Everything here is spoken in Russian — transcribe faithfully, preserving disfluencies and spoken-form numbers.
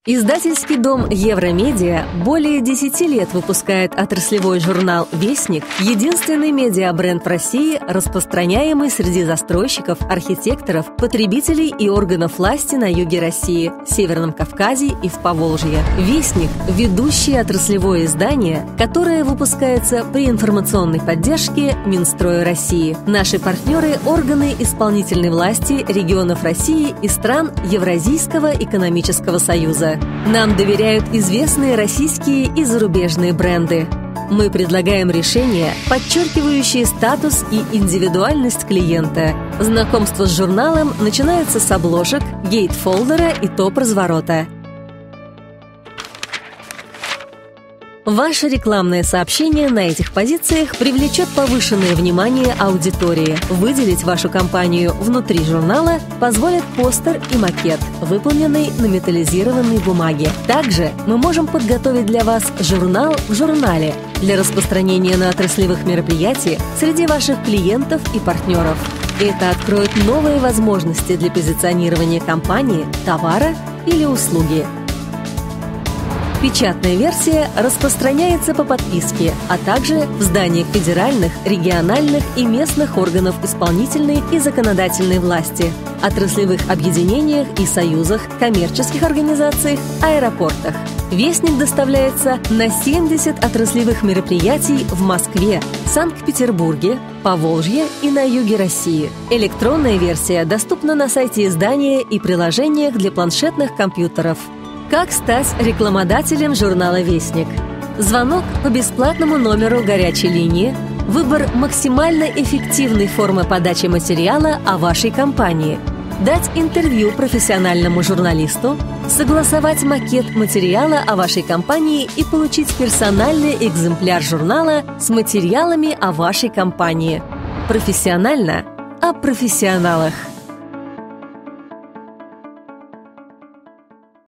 Издательский дом «Евромедиа» более десяти лет выпускает отраслевой журнал «Вестник», единственный медиабренд в России, распространяемый среди застройщиков, архитекторов, потребителей и органов власти на юге России, Северном Кавказе и в Поволжье. «Вестник» – ведущее отраслевое издание, которое выпускается при информационной поддержке Минстроя России. Наши партнеры – органы исполнительной власти регионов России и стран Евразийского экономического союза. Нам доверяют известные российские и зарубежные бренды. Мы предлагаем решения, подчеркивающие статус и индивидуальность клиента. Знакомство с журналом начинается с обложек, гейтфолдера и топ-разворота. Ваше рекламное сообщение на этих позициях привлечет повышенное внимание аудитории. Выделить вашу компанию внутри журнала позволят постер и макет, выполненный на металлизированной бумаге. Также мы можем подготовить для вас журнал в журнале для распространения на отраслевых мероприятиях среди ваших клиентов и партнеров. Это откроет новые возможности для позиционирования компании, товара или услуги. Печатная версия распространяется по подписке, а также в зданиях федеральных, региональных и местных органов исполнительной и законодательной власти, отраслевых объединениях и союзах, коммерческих организациях, аэропортах. Вестник доставляется на семьдесят отраслевых мероприятий в Москве, Санкт-Петербурге, Поволжье и на юге России. Электронная версия доступна на сайте издания и приложениях для планшетных компьютеров. Как стать рекламодателем журнала «Вестник»? Звонок по бесплатному номеру горячей линии, выбор максимально эффективной формы подачи материала о вашей компании, дать интервью профессиональному журналисту, согласовать макет материала о вашей компании и получить персональный экземпляр журнала с материалами о вашей компании. Профессионально о профессионалах.